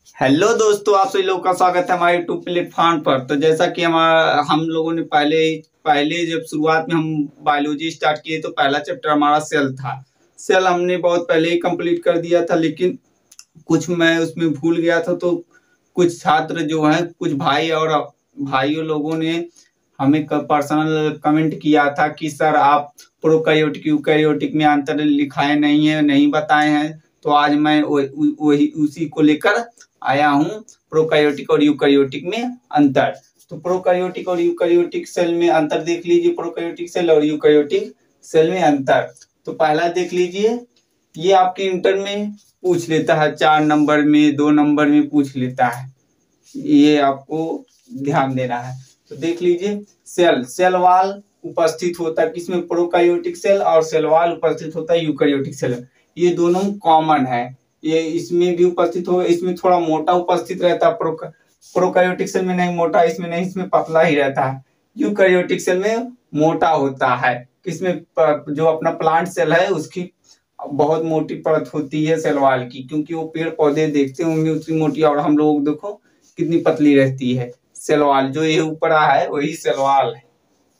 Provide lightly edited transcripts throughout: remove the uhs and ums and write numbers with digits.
Hello दोस्तों, आप सभी लोगों का स्वागत है हमारे यूट्यूब प्लेटफॉर्म पर। तो जैसा कि हम लोगों ने पहले जब शुरुआत में हम बायोलॉजी स्टार्ट किए तो पहला चैप्टर हमारा सेल था। सेल हमने बहुत पहले ही कंप्लीट कर दिया था, लेकिन कुछ मैं उसमें भूल गया था। तो कुछ छात्र जो हैं, कुछ भाइयों लोगों ने हमें पर्सनल कमेंट किया था कि सर आप प्रोकैरियोटिक यूकैरियोटिक में अंतर लिखाए नहीं है, नहीं बताए हैं। तो आज मैं वही उसी को लेकर आया हूँ, प्रोकैरियोटिक और यूकैरियोटिक में अंतर। तो प्रोकैरियोटिक और यूकैरियोटिक सेल में अंतर देख लीजिए, प्रोकैरियोटिक सेल और यूकैरियोटिक सेल में अंतर। तो पहला देख लीजिए, ये आपके इंटर में पूछ लेता है, 4 नंबर में 2 नंबर में पूछ लेता है, ये आपको ध्यान देना है। तो देख लीजिए, सेल वाल उपस्थित होता है किसमें, प्रोकैरियोटिक सेल, और सेल वाल उपस्थित होता है यूकैरियोटिक सेल। ये दोनों कॉमन है, ये इसमें भी उपस्थित हो, इसमें थोड़ा मोटा उपस्थित रहता है, प्रोकैरियोटिक सेल में नहीं मोटा, इसमें नहीं, इसमें पतला ही रहता है। यूकैरियोटिक सेल में मोटा होता है, किसमें जो अपना प्लांट सेल है उसकी बहुत मोटी परत होती है सेल वाल की, क्योंकि वो पेड़ पौधे देखते होंगे उतनी मोटी, और हम लोग देखो कितनी पतली रहती है सेल वाल। जो ये ऊपर है वही सेल वाल है।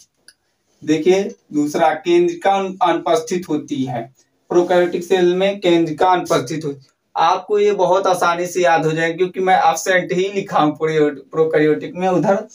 देखिए दूसरा, केंद्रिका अनुपस्थित होती है, प्रोकैरियोटिक सेल में केंद्रिका अनुपस्थित होती है। आपको ये बहुत आसानी से याद हो जाएगा, क्योंकि मैं एब्सेंट ही लिखा हूँ प्रोकैरियोटिक में,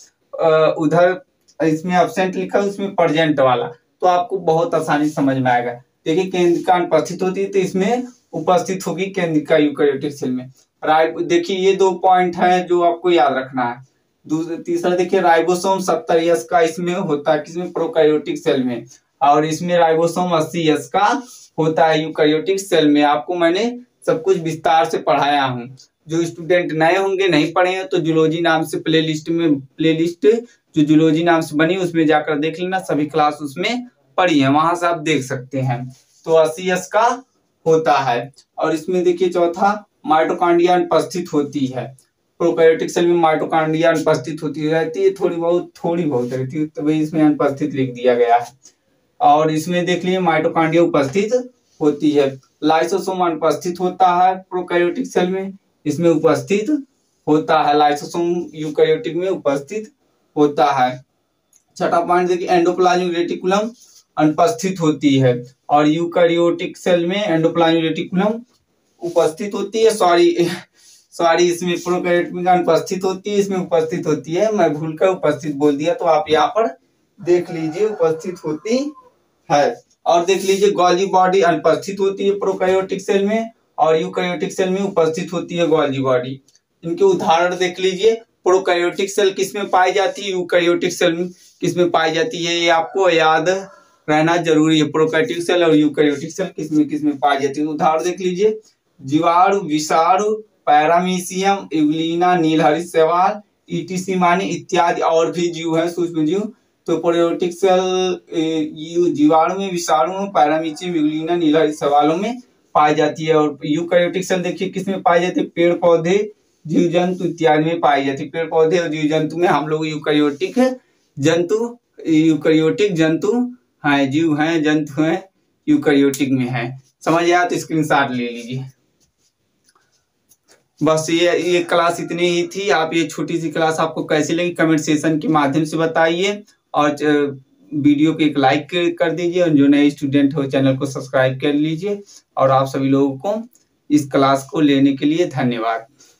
उधर इसमें एब्सेंट लिखा है, उसमें प्रेजेंट वाला, तो आपको बहुत आसानी समझ में आएगा। देखिए केंद्रिका अनुपस्थित होती है, तो इसमें उपस्थित होगी केंद्रिका यूकैरियोटिक सेल में। देखिए ये 2 पॉइंट हैं जो आपको याद रखना है। तीसरा देखिए, राइबोसोम 70S का इसमें होता है, किसमें, प्रोकैरियोटिक सेल में, और इसमें राइबोसोम 80S का होता है यूकैरियोटिक सेल में। आपको मैंने सब कुछ विस्तार से पढ़ाया हूँ। जो स्टूडेंट नए होंगे, नहीं पढ़े हैं, तो जूलॉजी नाम से प्लेलिस्ट जो जूलॉजी नाम से बनी उसमें जाकर देख लेना, सभी क्लास उसमें पढ़ी है, वहां से आप देख सकते हैं। तो 80S का होता है। और इसमें देखिए चौथा, माइटोकॉन्ड्रिया अनुपस्थित होती है, प्रोकैरियोटिक सेल में माइटोकॉन्ड्रिया अनुपस्थित होती रहती है, थोड़ी बहुत रहती है, तभी इसमें अनुपस्थित लिख दिया गया है। और इसमें देख लीजिए माइटोकॉन्ड्रिया उपस्थित होती है। लाइसोसोम अनुपस्थित होता है प्रोकैरियोटिक सेल में, इसमें उपस्थित होता है, लाइसोसोम यूकैरियोटिक में उपस्थित होता है। छठा पॉइंट देखिए, एंडोप्लाज्मिक रेटिकुलम अनुपस्थित होती है, और यूकैरियोटिक सेल में एंडोप्लाज्मिक रेटिकुलम उपस्थित होती है, सॉरी इसमें प्रोकैरियोटिक में अनुपस्थित होती है, इसमें उपस्थित होती है, मैं भूलकर उपस्थित बोल दिया, तो आप यहाँ पर देख लीजिए उपस्थित होती है। और देख लीजिए, गोल्गी बॉडी अनुपस्थित होती है प्रोकैरियोटिक सेल में, और यूकैरियोटिक सेल में उपस्थित होती है गोल्गी बॉडी। इनके उदाहरण देख लीजिए, प्रोकैरियोटिक सेल किसमें पाई जाती है, यूकैरियोटिक सेल में किसमें पाई जाती है, ये आपको याद रहना जरूरी है। प्रोकैरियोटिक सेल और यूकैरियोटिक सेल किसमें किसमें पाई जाती है। उदाहरण देख लीजिए, जीवाणु, विषाणु, पैरामीशियम, इवलिना, नीलहरित शैवाल, ईटीसी मानी इत्यादि और भी जीव है, सूक्ष्म जीव। तो प्रोकैरियोटिक सेल जीवाणु में, विषाणु में, पैरामीशियम, इवलिना, नीलहरित शैवालों में पाई जाती है। और यूकैरियोटिक सेल देखिए किसमें पाई जाती है, पेड़ पौधे, जीव जंतु इत्यादि में पाई जाती है। पेड़ पौधे और जीव जंतु में हम लोग यूकैरियोटिक जंतु हैं, जीव हैं, जंतु हैं, यूकैरियोटिक में है। समझ आया तो स्क्रीनशॉट ले लीजिए। बस ये क्लास इतनी ही थी। आप ये छोटी सी क्लास आपको कैसी लगी कमेंट सेशन के माध्यम से बताइए, और वीडियो को एक लाइक कर दीजिए, और जो नए स्टूडेंट हो चैनल को सब्सक्राइब कर लीजिए। और आप सभी लोगों को इस क्लास को लेने के लिए धन्यवाद।